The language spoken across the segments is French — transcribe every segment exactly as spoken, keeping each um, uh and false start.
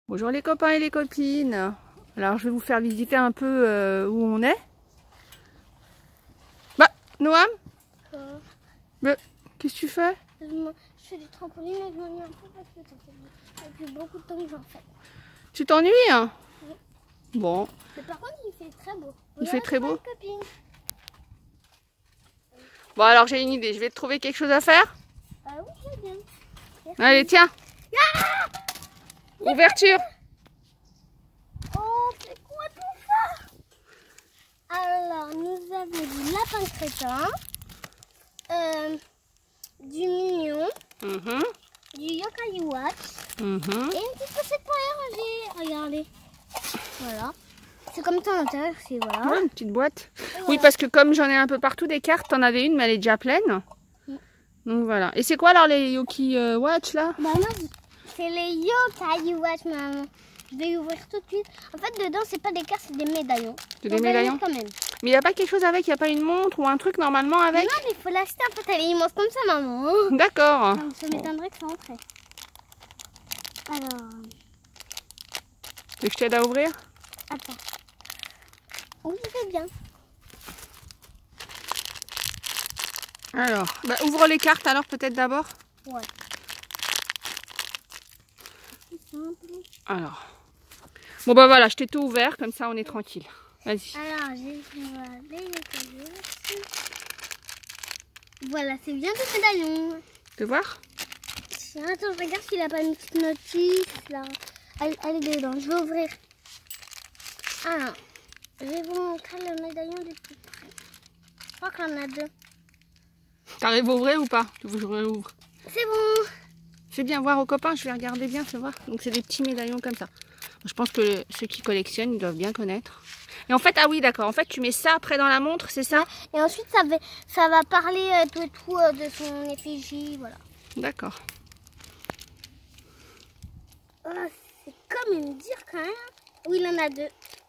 Bonjour les copains et les copines. Alors je vais vous faire visiter un peu euh, où on est. Bah, Noam Quoi? bah, qu'est-ce que tu fais? Je, me... je fais du trampoline et je m'ennuie un peu parce que ça fait depuis beaucoup de temps que j'en fais. Tu t'ennuies hein? Oui. Bon. Mais par contre il fait très beau. Il Voilà, fait très beau. copine. Bon alors j'ai une idée, je vais te trouver quelque chose à faire. Ah oui, très bien. Merci. Allez tiens. Ah, Ouverture. oh, c'est quoi tout ça? Alors nous avons du lapin crétin, euh, du mignon, Mhm. du yokai watch Mhm. et une petite pochette pour les ranger. Regardez. Voilà. C'est comme ça à l'intérieur, c'est voilà. Ouais, une petite boîte. Et Oui voilà. parce que comme j'en ai un peu partout des cartes, t'en avais une mais elle est déjà pleine. Mm. Donc voilà. Et c'est quoi alors les Yoki euh, Watch là? Bah non, c'est les yokai watch, maman. Je vais ouvrir tout de suite. En fait, dedans, c'est pas des cartes, c'est des médaillons. C'est On des va les médaillons? mettre quand même. Mais il n'y a pas quelque chose avec, il n'y a pas une montre ou un truc normalement avec? Non, mais il faut l'acheter. En fait, elle est immense comme ça, maman. D'accord. Donc, ça m'étonnerait que ça rentrait. Alors, Tu veux que je t'aide à ouvrir? attends. Oui, c'est bien. Alors, bah, ouvre les cartes alors peut-être d'abord. Ouais. C'est simple. Alors. Bon bah voilà, je t'ai tout ouvert, comme ça on est tranquille. Vas-y. Alors, j'ai voilà, les yokai watch. Voilà, c'est bien ce médaillon. Tu veux voir? Tiens, attends, je regarde s'il a pas une petite notice là. Elle, elle est dedans, je vais ouvrir. Alors, je vais vous montrer le médaillon du plus près. Je crois qu'on en a deux. T'arrives à ouvrir ou pas? Tu veux que je réouvre? C'est bon. Fais bien voir aux copains, je vais regarder bien, fais voir. Donc c'est des petits médaillons comme ça. Je pense que le- ceux qui collectionnent, ils doivent bien connaître. Et en fait, ah oui d'accord, en fait tu mets ça après dans la montre, c'est ça? Et ensuite, ça va, ça va parler euh, tout et tout euh, de son effigie, voilà. D'accord. Oh, c'est comme une dire quand même. Oui, il en a deux.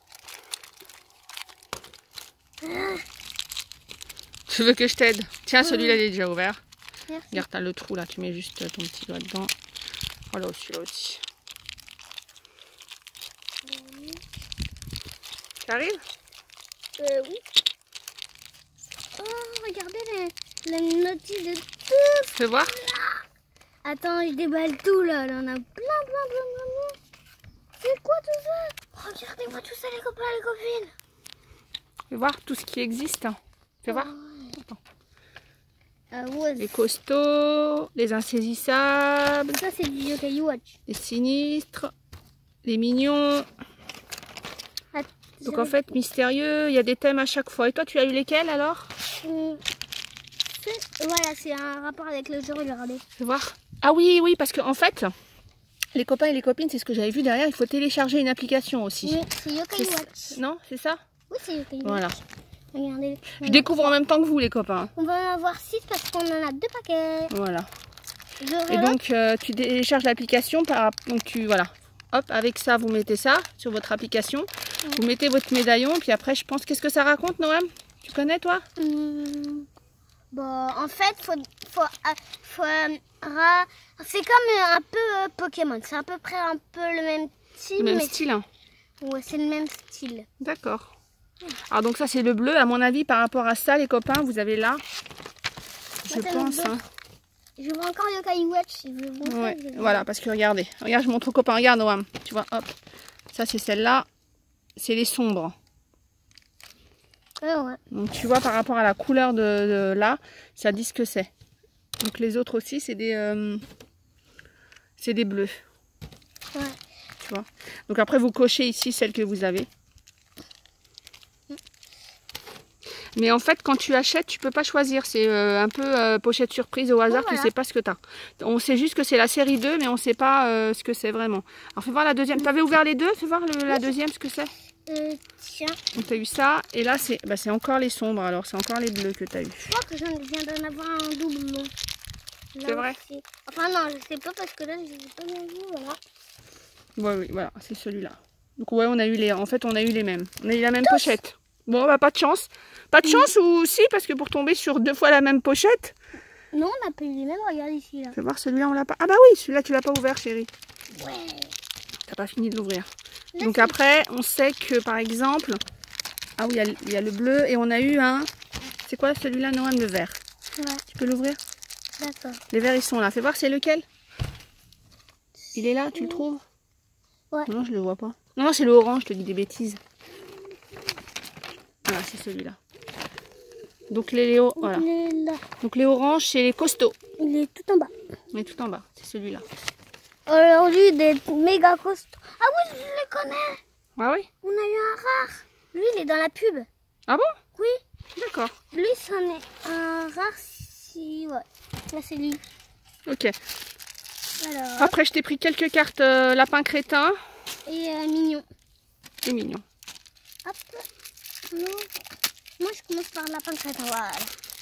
Ah, Tu veux que je t'aide? Tiens, celui-là il est déjà ouvert. merci. Regarde, t'as le trou là, tu mets juste ton petit doigt dedans. Voilà, celui-là aussi. Tu arrives? Euh, oui. Oh, regardez les, les notices de tout. Fais voir. Attends, je déballe tout là. Là, on a plein, plein, plein, plein, plein. C'est quoi tout ça? Regardez-moi tout ça, les copains, les copines. Fais voir tout ce qui existe. Fais voir. Attends. Ah ouais. Les costauds, les insaisissables, Ça, c'est du yokai watch. les sinistres, les mignons. Ah, Donc en fait, mystérieux, il y a des thèmes à chaque fois. Et toi, tu as eu lesquels alors? Hum, c'est- Voilà, c'est un rapport avec le jeu, regardez. Fais voir. Ah oui, oui, parce qu'en en fait, les copains et les copines, c'est ce que j'avais vu derrière, il faut télécharger une application aussi. Oui, c'est yokai C'est- watch. Non, c'est ça? Oui, c'est yokai watch. Voilà. Regardez. Je découvre en même temps que vous, les copains. On va en avoir six parce qu'on en a deux paquets. Voilà. Je Et relance. donc, euh, tu télécharges l'application. Par... Donc, tu, voilà. Hop, avec ça, vous mettez ça sur votre application. Mm. Vous mettez votre médaillon. Puis après, je pense, qu'est-ce que ça raconte, Noam? Tu connais, toi? Hum, Bon, en fait, faut, faut, euh, faut, euh, ra- c'est comme euh, un peu euh, Pokémon. C'est à peu près un peu le même style. Le même mais style, hein. Ouais, c'est le même style. D'accord. Alors, donc ça, c'est le bleu. À mon avis, par rapport à ça, les copains, vous avez là, je Attends, pense. le bleu. Hein. Je vois encore Yokai Watch. Je vais vous montrer, Ouais, je vais vous voilà, parce que regardez. Regarde, je montre aux copains. Regarde, Noam. Tu vois, hop. Ça, c'est celle-là. C'est les sombres. montrer. Ouais, ouais. Donc tu vois par rapport à la couleur de, de là, ça dit ce que c'est. Donc les autres aussi c'est des euh, c'est des bleus. Ouais. Tu vois. Donc après vous cochez ici celle que vous avez. Mais en fait quand tu achètes tu peux pas choisir. C'est euh, un peu euh, pochette surprise au hasard, Oh, voilà. tu sais pas ce que tu as. On sait juste que c'est la série deux mais on sait pas euh, ce que c'est vraiment. Alors fais voir la deuxième. Tu avais ouvert les deux, fais voir le- la deuxième ce que c'est. Euh, tiens, Donc tu as eu ça et là c'est bah, c'est encore les sombres alors c'est encore les bleus que tu as eu. je crois que j'en viens d'en avoir un doublon. Là C'est vrai? aussi. Enfin non, je sais pas parce que là, je les ai pas bien vus, voilà. Ouais, oui, voilà, c'est celui-là. Donc ouais, on a eu les, en fait, on a eu les mêmes. On a eu la même pochette. Bon, bah pas de chance. Pas de chance ou si, parce que pour tomber sur deux fois la même pochette. Non, on n'a pas eu les mêmes, regarde ici, là. Fais voir, celui-là, on l'a pas. Ah bah oui, celui-là, tu l'as pas ouvert, chérie. Ouais. t'as pas fini de l'ouvrir. Là, Donc c'est- après, on sait que par exemple, ah oui, il y a le- il y, a le bleu et on a eu un, c'est quoi celui-là, Noam, le vert. Ouais, Tu peux l'ouvrir? d'accord. Les verts, ils sont là. Fais voir, c'est lequel? Il est là, tu le trouves? Ouais. Non, je le vois pas. Non, non, c'est le orange, je te dis des bêtises. Ah, c'est celui-là. Donc les Léo, voilà. Il est là. Donc les oranges, c'est les costauds. Il est tout en bas. Mais tout en bas, c'est celui-là. Alors lui, des méga costauds. Ah oui, je le connais. Ah oui? On a eu un rare. Lui, il est dans la pub. Ah bon? Oui. D'accord. Lui, c'en est un rare si... Ouais. Là, c'est lui. Ok. Alors, Après, je t'ai pris quelques cartes euh, lapin crétin. et euh, mignon. C'est mignon. Hop. Non. Moi, je commence par lapin crétin. Voilà.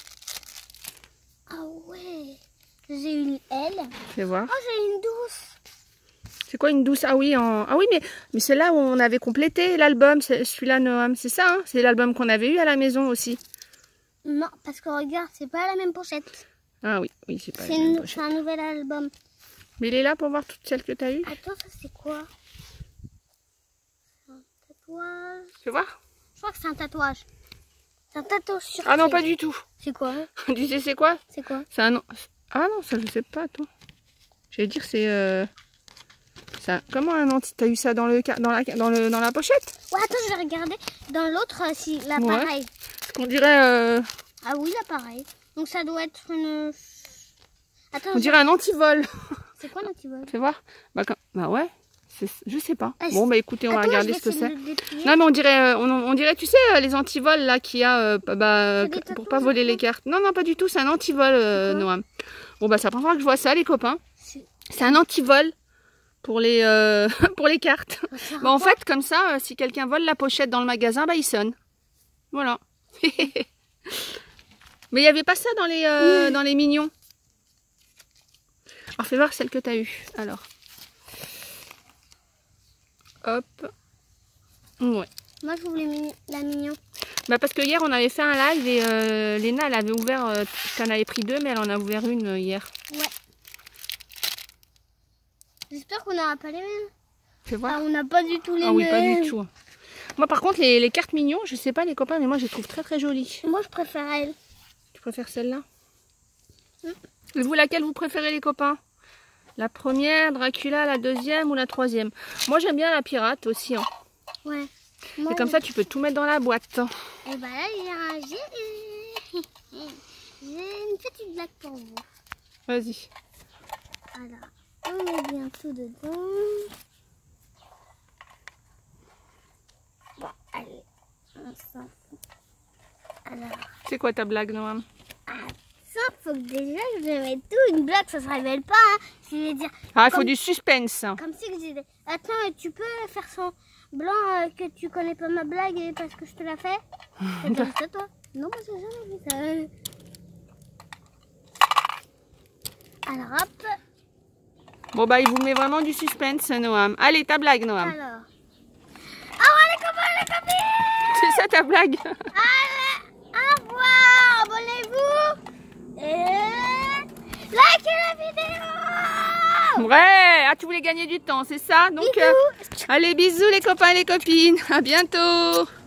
Ah ouais. J'ai une L. Fais voir. Oh, j'ai une douce. C'est quoi une douce? Ah oui, en... ah oui, mais, mais c'est là où on avait complété l'album. C'est celui-là, Noam. C'est ça, hein? C'est l'album qu'on avait eu à la maison aussi. Non, parce que regarde, c'est pas la même pochette. Ah oui, oui, c'est pas C'est la même une- pochette. c'est un nouvel album. Mais il est là pour voir toutes celles que tu as eues. Attends, ça c'est quoi? C'est un tatouage. Fais voir. Je crois que c'est un tatouage. C'est un tatouage sur Ah non, pied. pas du tout. C'est quoi? Tu sais c'est quoi? C'est quoi? C'est un... Ah non, ça je sais pas, toi. J'allais dire c'est... Euh... Ça... Comment un anti... T'as eu ça dans, le... Dans, la... Dans, le... dans la pochette? Ouais, attends, je vais regarder dans l'autre euh, si Ouais. l'appareil. Parce qu'on dirait... Euh... Ah oui, l'appareil. Donc ça doit être une... Attends, On je- dirait un antivol. c'est quoi l'antivol? Fais voir. Bah, quand... bah ouais. C'est- Je sais pas. Ah, Bon bah écoutez, on va Attends, regarder je ce vais que essayer c'est. de le déplier. Non mais on dirait, euh, on, on dirait, tu sais, euh, les antivols là qu'il y a, euh, bah, C'est des pour pas tatouages, voler ça les cartes. Non non pas du tout, c'est un antivol, euh, C'est quoi Noam. Bon bah c'est la première fois que je vois ça les copains. C'est- C'est un antivol pour les, euh, pour les cartes. ça sert à Bah en quoi? fait comme ça, euh, si quelqu'un vole la pochette dans le magasin, bah il sonne. Voilà. Mais il n'y avait pas ça dans les, euh, dans les mignons. Alors fais voir celle que tu as eue. Alors. Hop. Ouais. Moi, je voulais mi- la mignon. Bah parce que hier on avait fait un live et euh, Léna elle avait ouvert, euh, tu en avais pris deux mais elle en a ouvert une euh, hier. Ouais. J'espère qu'on n'aura pas les mêmes. Fais voir. Ah, on n'a pas du tout les Ah oui, pas mêmes. du tout. Moi par contre les, les cartes mignons, je sais pas les copains mais moi je les trouve très très jolies. Moi, je préfère elle. Tu préfères celle-là? Mm. Et vous laquelle vous préférez les copains? La première, Dracula, la deuxième ou la troisième? Moi j'aime bien la pirate aussi. Hein. Ouais. Moi, Et comme ça tu peux tout mettre dans la boîte. Et bah là, il y a un... j'ai j'ai une petite blague pour vous. Vas-y. Alors, on met bien tout dedans. Bon, allez, on s'en fout. Alors, C'est quoi ta blague Noam? ça, faut que déjà je mette tout. Une blague, ça se révèle pas. Hein. Je vais dire, Ah il faut Comme- du suspense. comme si que j'ai... des- Attends, tu peux faire son blanc euh, que tu connais pas ma blague et parce que je te la fais? C'est comme ça, toi? Non, moi, j'ai jamais vu ça. Alors, hop. Bon bah il vous met vraiment du suspense Noam. Allez ta blague Noam. Alors. Ah ouais, les copains, les copines! C'est ça ta blague? Allez, au revoir, abonnez-vous et likez la vidéo. Ouais, ah tu voulais gagner du temps, c'est ça? Donc Bisous. euh, allez bisous les copains et les copines. À bientôt.